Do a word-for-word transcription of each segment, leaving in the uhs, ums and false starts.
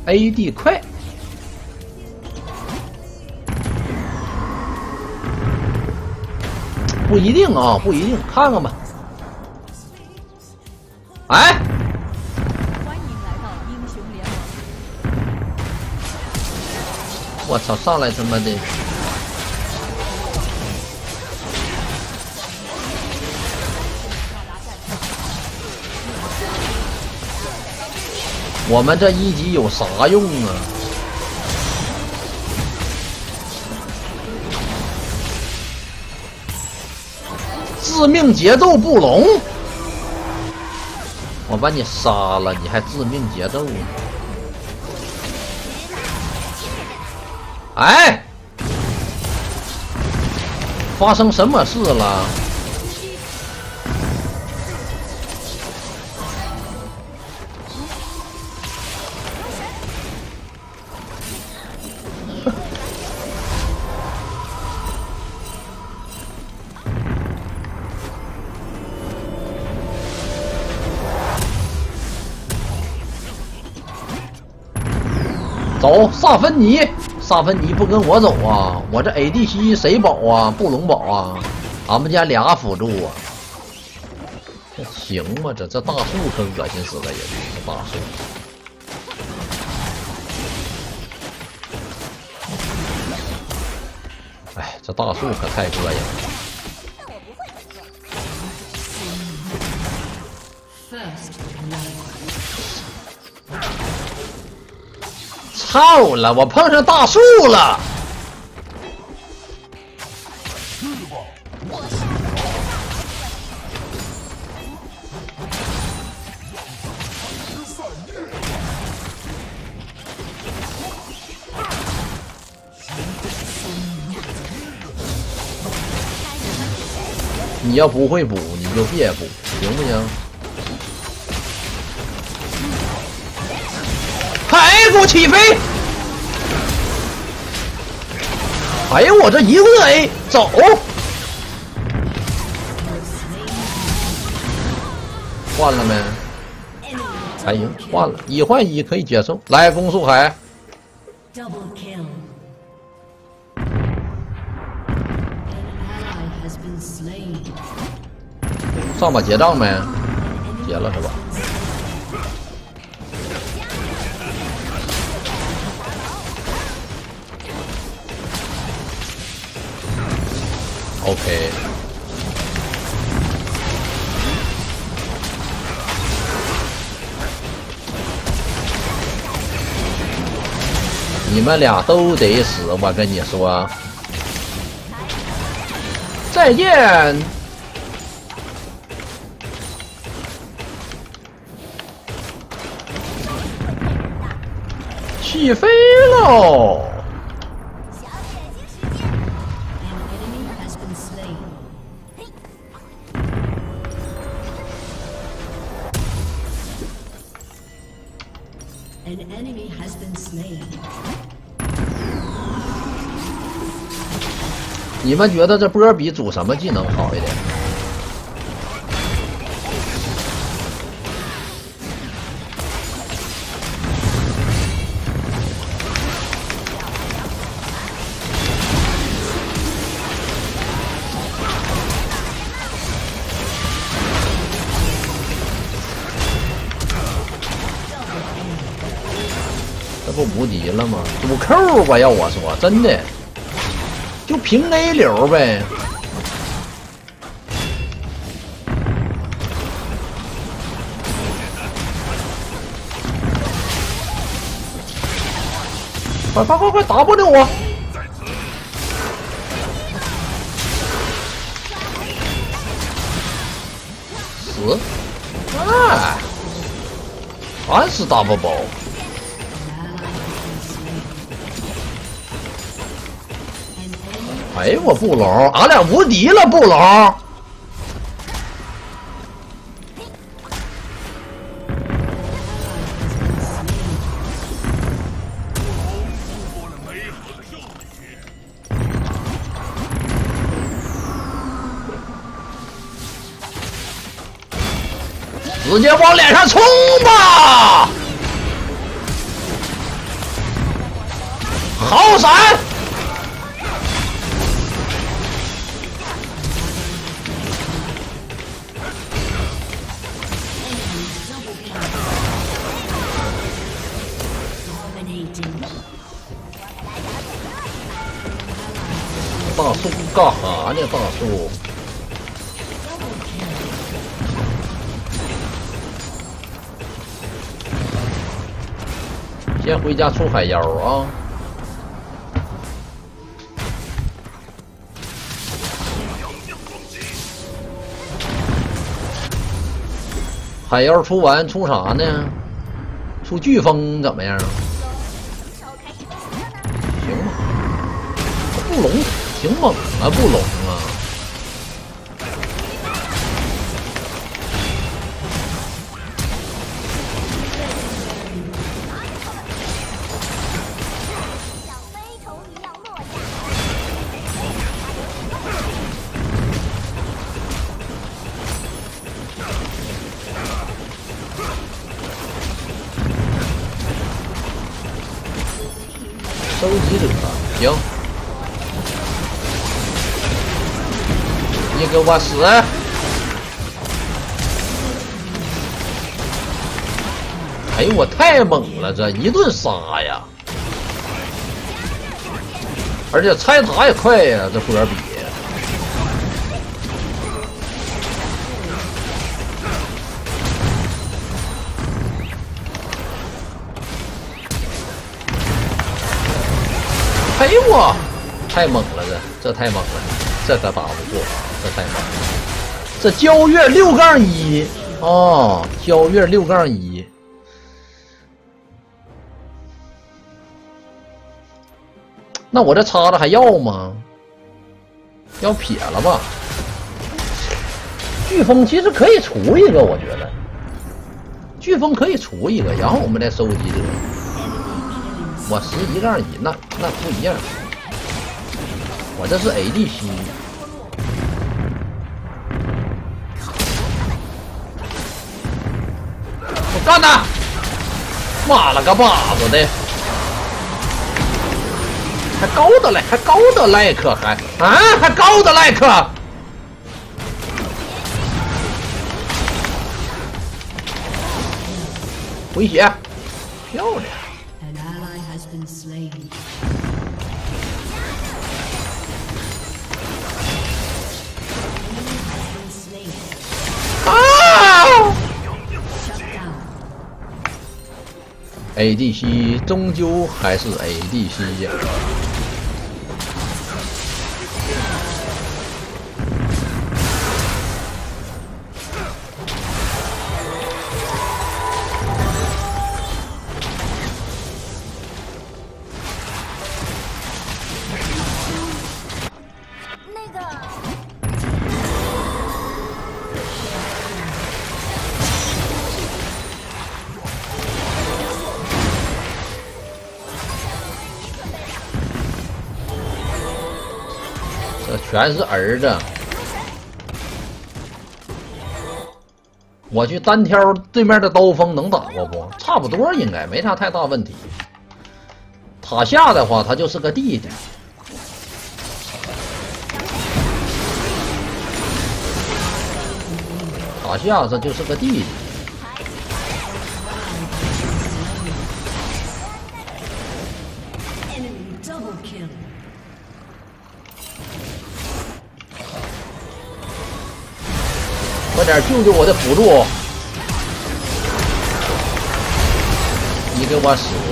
A D 快。不一定啊，不一定，看看吧。哎， 欢迎来到英雄联盟。 我操，上来他妈的！我们这一级有啥用啊？致命节奏不拢，我把你杀了，你还致命节奏呢？哎，发生什么事了？走，萨芬妮，萨芬妮不跟我走啊！我这 A D C 谁保啊？布隆保啊！俺们家俩辅助啊！这行吗？这这大树可恶心死了也，这大树。哎，这大树可太膈应了。操了！我碰上大树了！你要不会补，你就别补，行不行？哎，给我起飞！哎呀，我这一个 A 走，换了没？还行，换了，一换一可以接受。来，攻速海，上把结账没？结了是吧？ OK， 你们俩都得死，我跟你说，再见。起飞喽！ An enemy has been slain. 你们觉得这波比主什么技能好一点？这不无敌了吗？主扣吧，要我说，真的。 就凭 A 流呗，快快快快打不了我！死！哎，还是打不饱。 哎，我布隆，俺俩无敌了，布隆。直接往脸上冲吧！ 好闪！大叔干哈呢？大叔，先回家出海妖啊！海妖出完出啥呢？出飓风怎么样？行吧，不龙挺猛啊，不龙啊！收集者，行，你给我死！哎呦，我太猛了，这一顿杀呀！而且拆塔也快呀，这波比。哎呦我，太猛了，这这太猛了，这可打不过，这太猛了。这交月六杠一哦，交月六杠一。那我这叉子还要吗？要撇了吧？飓风其实可以除一个，我觉得飓风可以除一个，然后我们再收集者。我十一杠一，那那不一样。我这是 A D C， 我干他！妈了个巴子的！还高的嘞，还高的赖克还啊，还高的赖克！回血，漂亮！ An ally has been slain. 啊 Shut down. ！A D C 终究还是 A D C 呀。这全是儿子。我去单挑对面的刀锋能打过不？差不多，应该没啥太大问题。塔下的话，他就是个弟弟。塔下这就是个弟弟。 快点救救我的辅助！你给我死！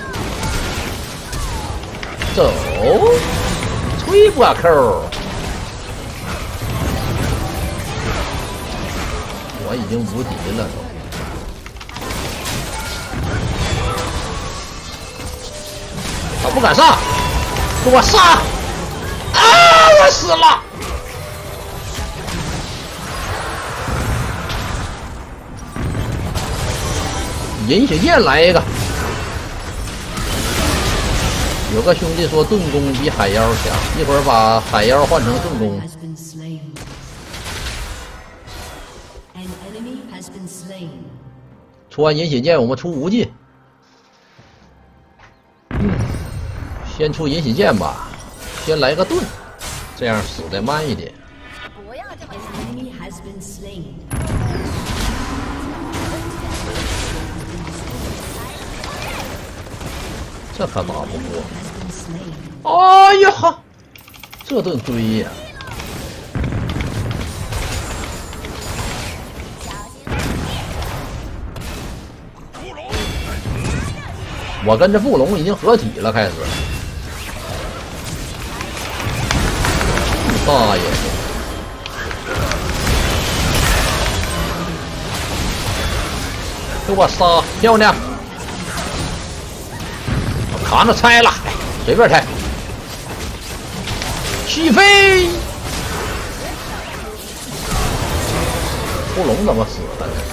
走，吹波扣！我已经无敌了都。他不敢上，给我上！啊！我死了！ 饮血剑来一个，有个兄弟说盾弓比海妖强，一会儿把海妖换成盾弓。出完饮血剑，我们出无尽。嗯， 先出银喜剑吧，先来个盾，这样死的慢一点。 不要这么 An enemy has been slain. 这可打不过。 Has been slain. 哎呀，这顿追呀！我跟着布隆已经合体了，开始。大爷！给我杀，漂亮！我扛着拆了，哎随便拆。起飞！布隆怎么死了呢？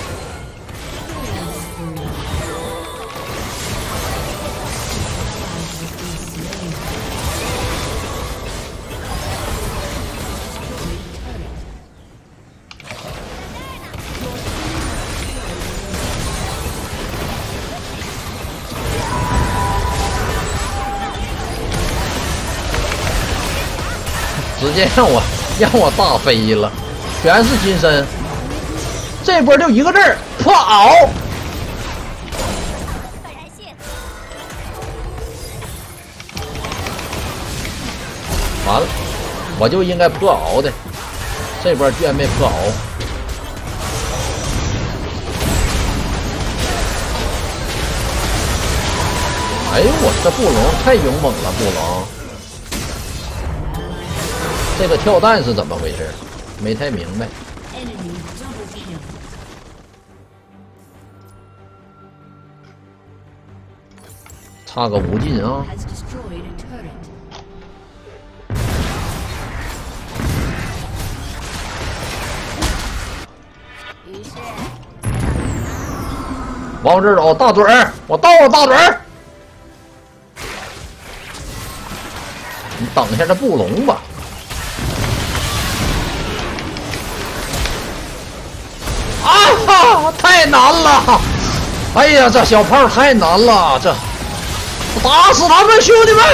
直接让我让我大飞了，全是金身，这波就一个字儿破袄。 本人谢。 完了，我就应该破袄的，这波居然没破袄。哎呦我这布隆太勇猛了，布隆。 这个跳弹是怎么回事？没太明白。 Enemy double kill. 差个无尽啊！ Has destroyed a turret. 于是， 往这儿走，大嘴儿，我到了，大嘴儿。你等一下这布隆吧。 啊哈！太难了！哎呀，这小炮太难了，这打死他们，兄弟们！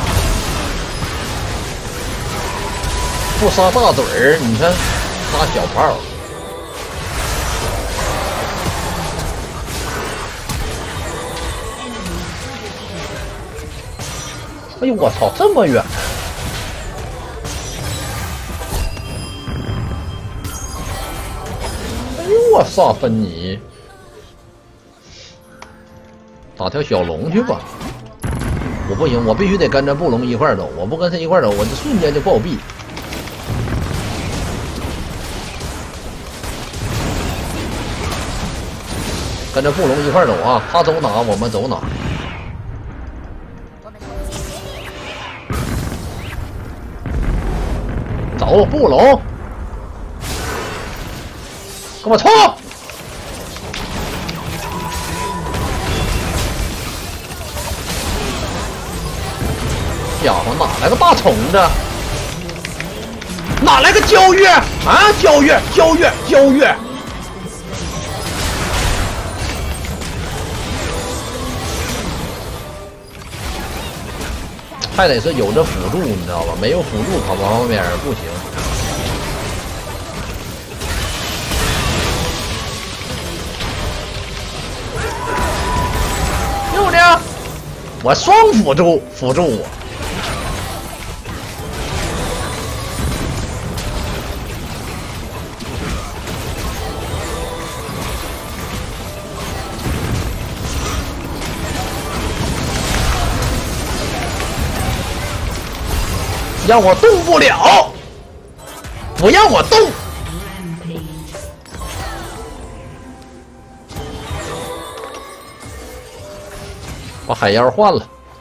不杀大嘴儿，你看杀小炮。哎呦，我操，这么远！ 哎呦我萨芬妮，打条小龙去吧！我不行，我必须得跟着布隆一块走。我不跟他一块走，我这瞬间就暴毙。跟着布隆一块走啊！他走哪，我们走哪。 我们同心协力。 走，布隆，给我冲！家伙，哪来个大虫子？哪来个焦月啊？焦月，焦月，焦月！还得是有着辅助，你知道吧？没有辅助跑旁边不行。又呢？我双辅助辅助我。让我动不了，不让我动。把海妖换了，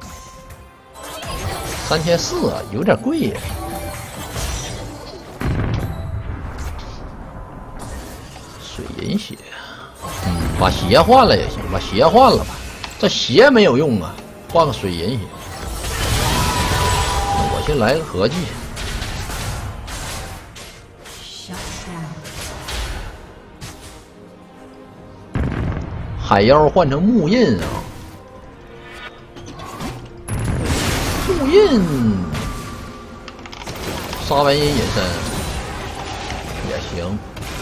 三千四啊，有点贵呀。水银血，嗯，把鞋换了也行，把鞋换了吧。这鞋没有用啊，换个水银血。我先来个合计。海妖换成木印啊。 印，沙文印隐身也行。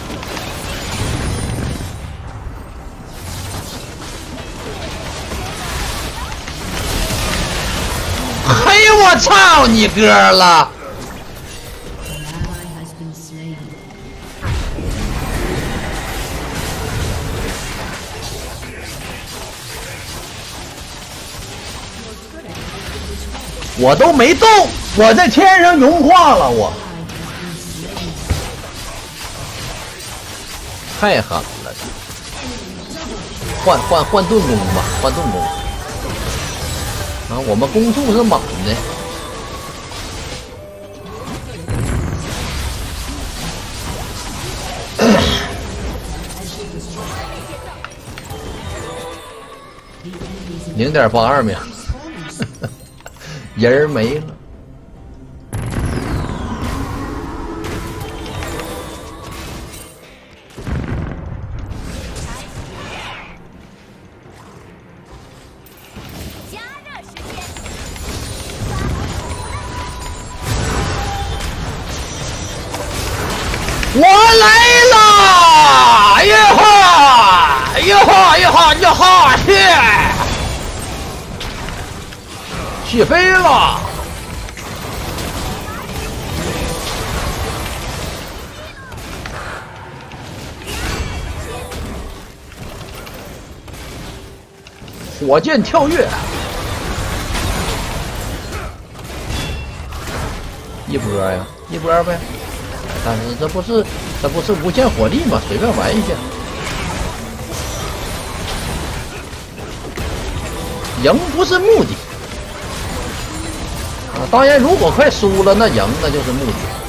嘿，我操你哥了！ 我都没动，我在天上融化了，我太狠了！换换换盾弓吧，换盾弓。啊，我们攻速是猛的。零点八二秒。人儿没了， 加热时间。 我来了！呀哈！呀哈！呀哈！呀哈！去！ 起飞了！火箭跳跃，一波呀，一波呗。但是这不是这不是无限火力吗？随便玩一下，赢不是目的。 当然，如果快输了，那赢那就是目的。